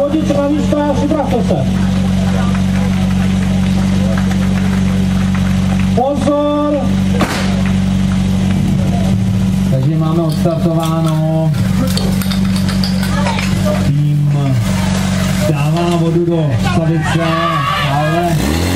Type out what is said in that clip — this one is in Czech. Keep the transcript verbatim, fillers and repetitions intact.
hodit třeba místa, připravte se. Pozor! Takže máme odstartováno. Tým dává vodu do slavice, ale